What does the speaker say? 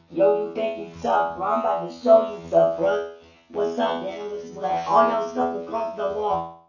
Yo, you think you tough, bro? I'm about to show you tough, bro. What's up, man? What's that? All your stuff across the wall.